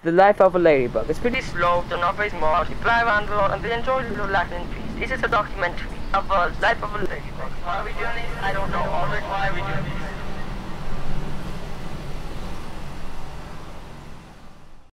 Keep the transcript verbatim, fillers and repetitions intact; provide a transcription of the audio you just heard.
The life of a ladybug. It's pretty slow, they're not very smart, they fly around the world and they enjoy little relaxing in peace. This is a documentary of a life of a ladybug. Why are we doing this? I don't know. Alright, why are we doing this?